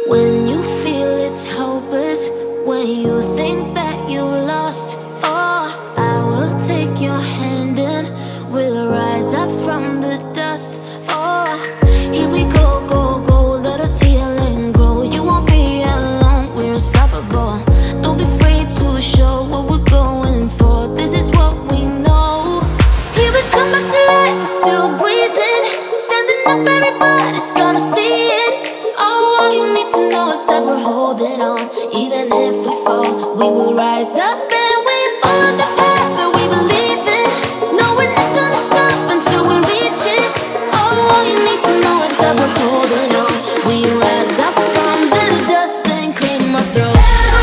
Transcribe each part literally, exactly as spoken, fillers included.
When you feel it's hopeless, when you think that you lost, oh, I will take your hand and we'll rise up from the dust. Oh, here we go, go, go, let us heal and grow. You won't be alone, we're unstoppable. Don't be afraid to show what we're going for. This is what we know. Here we come back to life, we're still breathing. Standing up, everybody's gonna see it. Oh, all you need to know is that we're holding on. Even if we fall, we will rise up and we follow the path that we believe in. No, we're not gonna stop until we reach it. Oh, all you need to know is that we're holding on. We rise up from the dust and claim our throne.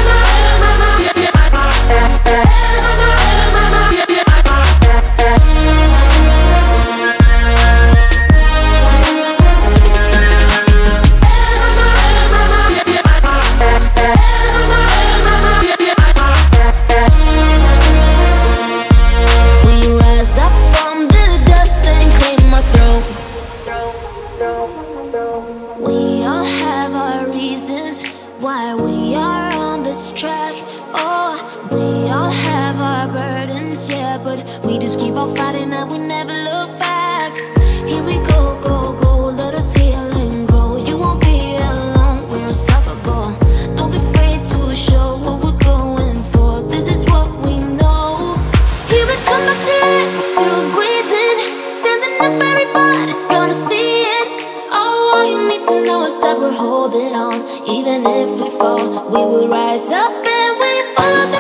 We all have our reasons why we are on this track. Oh, we all have our burdens, yeah, but we just keep on fighting and we never look back. Here we go, go, go, let us heal and grow. You won't be alone, we're unstoppable. Don't be afraid to show what we're going for. This is what we know. Here we come back to life, we're still breathing. Standing up, everybody's gonna see it. Oh, all you need to know is that we're holding on. Even if we fall, we will rise up and we follow the